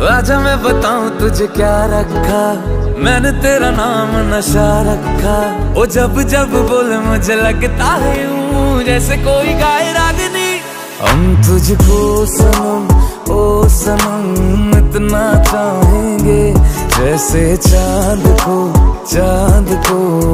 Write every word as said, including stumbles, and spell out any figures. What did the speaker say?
आजा मैं बताऊं तुझे क्या रखा, मैंने तेरा नाम नशा रखा। ओ जब जब बोले मुझे लगता है यूं जैसे कोई गाए रागनी। हम तुझको सनम ओ सनम इतना चाहेंगे, जैसे चांद को चांद को